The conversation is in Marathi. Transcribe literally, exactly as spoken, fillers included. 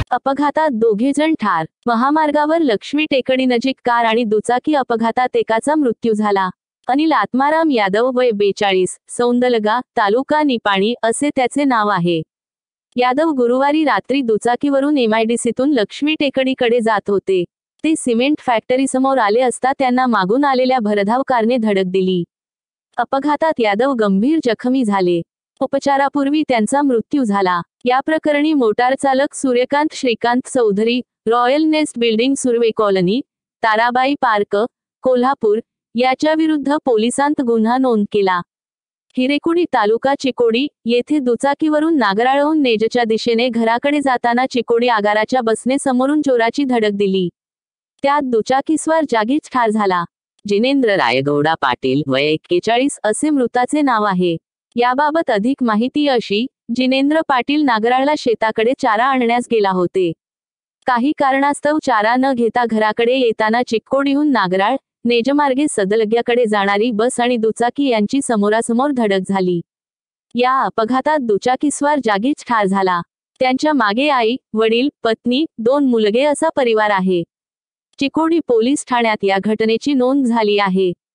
अपघातात दोघे जण ठार. महामार्गावर लक्ष्मी टेकडी नजीक कार आणि दुचाकी अपघातात एकाचा मृत्यू झाला. अनिल आत्माराम यादव वय बेचाळीस, सौंदलगा, तालुका निपाणी असे त्याचे नाव आहे. यादव गुरुवारी रात्री दुचाकीवरून एमआयडीसीतून लक्ष्मी टेकडीकडे जात होते. ते सिमेंट फॅक्टरीसमोर आले असता त्यांना मागून आलेल्या भरधाव कारने धडक दिली. अपघातात यादव गंभीर जखमी झाले. उपचारापूर्वी त्यांचा मृत्यू झाला. या प्रकरणी मोटार चालक Suryakant Shrikant Chaudhari, Royal Nest building Surve colony, Tarabai park, Kolhapur याच्या विरुद्ध पोलिसांत गुन्हा नोंद केला. हिरेकुडी तालुका चिकोडी येथे दुचाकीवरून नागराळहून नेजच्या दिशेने घराकडे जाताना चिकोडी आगाराच्या बसने समोरून चोराची धडक दिली. त्यात दुचाकीस्वार जागीच ठार झाला. जिनेंद्र रायगौडा पाटील वय एक्केचाळीस असे मृताचे नाव आहे. याबाबत अधिक माहिती अशी, जिनेंद्र पाटील नागराळला शेताकडे चारा आणण्यास गेला होते. काही कारणास्तव चारा न घेता घराकडे येताना चिक्कोडीहून नागराळ, नेजमार्गे सदलग्याकडे जाणारी बस आणि दुचाकी यांची समोरासमोर धडक झाली. या अपघातात दुचाकीस्वार जागीच ठार झाला. त्यांच्या मागे आई, वडील, पत्नी, दोन मुलगे असा परिवार आहे. चिकोडी पोलीस ठाण्यात या घटनेची नोंद झाली आहे.